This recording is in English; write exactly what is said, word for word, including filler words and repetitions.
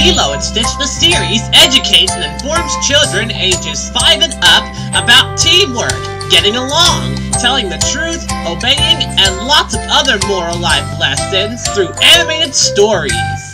Lilo and Stitch the series educates and informs children ages five and up about teamwork, getting along, telling the truth, obeying, and lots of other moral life lessons through animated stories.